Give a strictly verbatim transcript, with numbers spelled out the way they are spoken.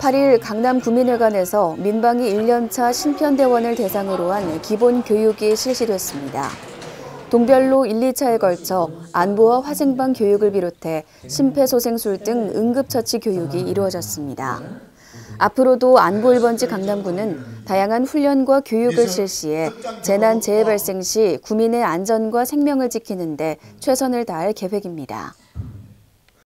팔 일 강남구민회관에서 민방위 일 년차 신편대원을 대상으로 한 기본교육이 실시됐습니다. 동별로 일, 이 차에 걸쳐 안보와 화생방 교육을 비롯해 심폐소생술 등 응급처치 교육이 이루어졌습니다. 앞으로도 안보 일 번지 강남구는 다양한 훈련과 교육을 실시해 재난 재해 발생 시 구민의 안전과 생명을 지키는 데 최선을 다할 계획입니다.